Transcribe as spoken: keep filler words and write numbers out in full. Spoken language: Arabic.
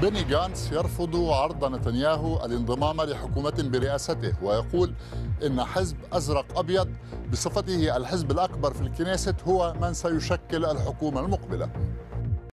بني جانتس يرفض عرض نتنياهو الانضمام لحكومة برئاسته، ويقول إن حزب أزرق أبيض بصفته الحزب الأكبر في الكنيست هو من سيشكل الحكومة المقبلة.